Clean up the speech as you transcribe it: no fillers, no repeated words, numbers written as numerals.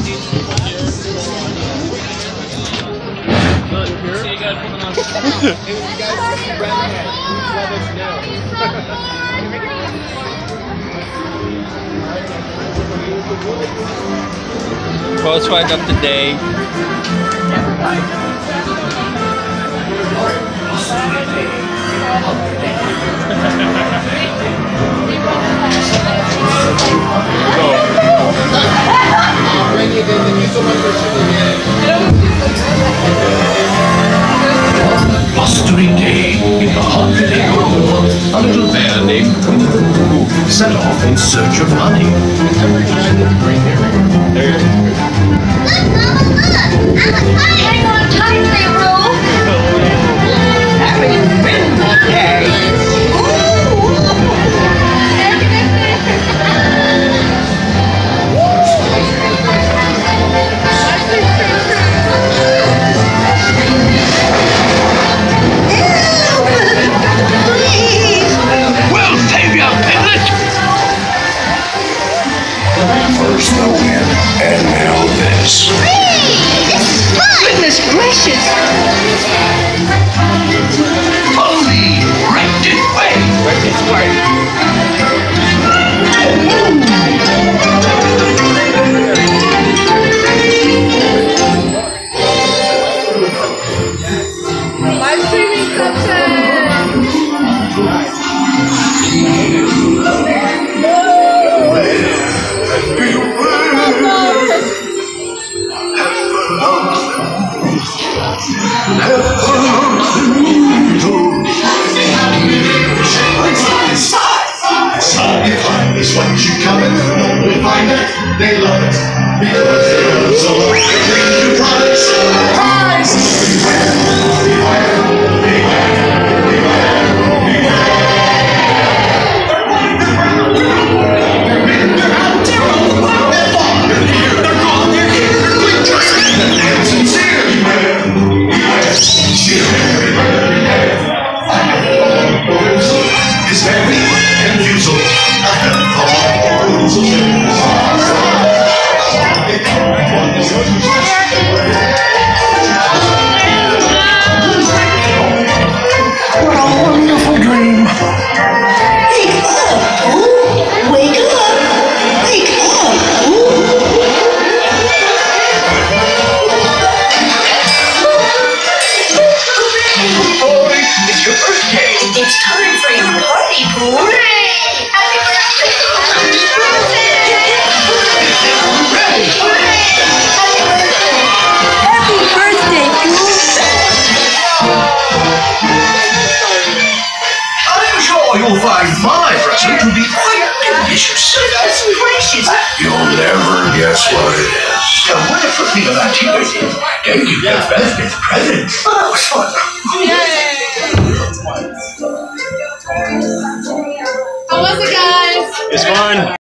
Post fight of the day. Blustery day in the haunted hill. A little bear named Pooh set off in search of money. Hang on tightly, Roo. Having been that day. We'll save you, Piglet! First the wind, and now this. Goodness gracious! Follow me, right this way. Right this way. Live streaming session! It's what you come in, we find it, they love it, because they love so much, they bring you products, surprise! Beware, beware, beware, beware. They're out terrible, they're far, they're near, they're gone, they're here, they're quick, just they're sincere. Beware, beware, beware, beware. It's very confusing. What a wonderful dream. Wake up! Ooh, wake up! Wake up! Boy, it's your birthday. It's time for your party, Pooh! Hooray! Happy birthday! Happy birthday, Pooh! I'm sure you'll find my present to be quite delicious. Goodness gracious! You'll never guess what it is. The wonderful thing about you is they give their birthday presents. Oh, that was fun. How was it, guys? It's fun.